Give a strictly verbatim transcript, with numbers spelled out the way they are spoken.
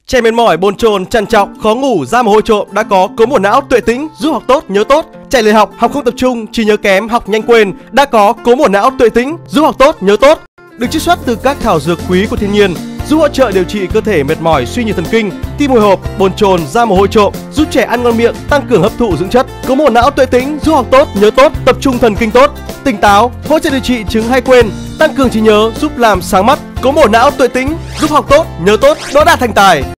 Trẻ mệt mỏi, bồn chồn, trằn trọc, khó ngủ, da mồ hôi trộm đã có cố bổ não Tuệ Tĩnh giúp học tốt, nhớ tốt. Trẻ lười học, học không tập trung, trí nhớ kém, học nhanh quên đã có cố bổ não Tuệ Tĩnh giúp học tốt, nhớ tốt. Được chiết xuất từ các thảo dược quý của thiên nhiên, giúp hỗ trợ điều trị cơ thể mệt mỏi, suy nhược thần kinh, tim hồi hộp, bồn chồn, da mồ hôi trộm, giúp trẻ ăn ngon miệng, tăng cường hấp thụ dưỡng chất. Cố bổ não Tuệ Tĩnh giúp học tốt, nhớ tốt, tập trung thần kinh tốt, tỉnh táo, hỗ trợ điều trị chứng hay quên, tăng cường trí nhớ, giúp làm sáng mắt. Cố bổ não Tuệ Tĩnh giúp học tốt, nhớ tốt, đỗ đạt thành tài.